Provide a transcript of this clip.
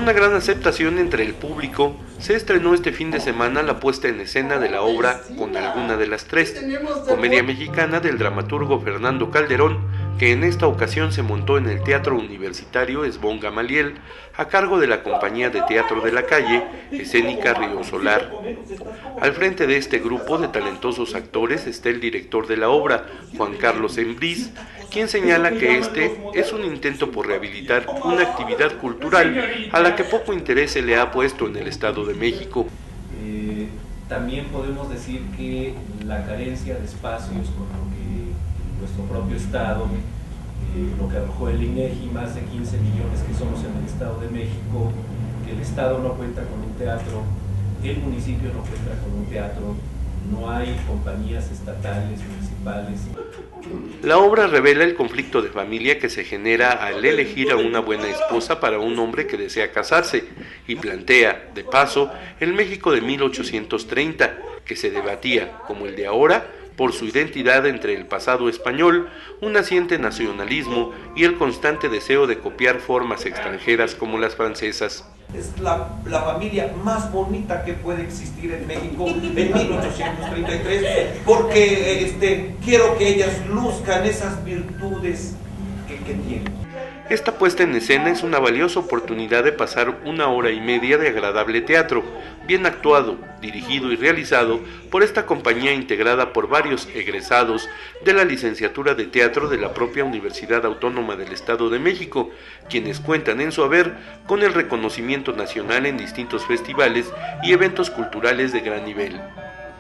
una gran aceptación entre el público, se estrenó este fin de semana la puesta en escena de la obra Con alguna de las tres, comedia mexicana del dramaturgo Fernando Calderón, que en esta ocasión se montó en el Teatro Universitario Esbón Gamaliel, a cargo de la Compañía de Teatro de la Calle, Escénica Río Solar. Al frente de este grupo de talentosos actores está el director de la obra, Juan Carlos Embriz, quien señala que este es un intento por rehabilitar una actividad cultural a la que poco interés se le ha puesto en el Estado de México. También podemos decir que la carencia de espacios con lo que nuestro propio Estado, lo que arrojó el INEGI, más de 15 millones que somos en el Estado de México, que el Estado no cuenta con un teatro, el municipio no cuenta con un teatro, no hay compañías estatales, municipales. La obra revela el conflicto de familia que se genera al elegir a una buena esposa para un hombre que desea casarse y plantea, de paso, el México de 1830, que se debatía, como el de ahora, por su identidad entre el pasado español, un naciente nacionalismo y el constante deseo de copiar formas extranjeras como las francesas. Es la familia más bonita que puede existir en México en 1833, porque quiero que ellas luzcan esas virtudes que tienen. Esta puesta en escena es una valiosa oportunidad de pasar una hora y media de agradable teatro, bien actuado, dirigido y realizado por esta compañía integrada por varios egresados de la licenciatura de teatro de la propia Universidad Autónoma del Estado de México, quienes cuentan en su haber con el reconocimiento nacional en distintos festivales y eventos culturales de gran nivel.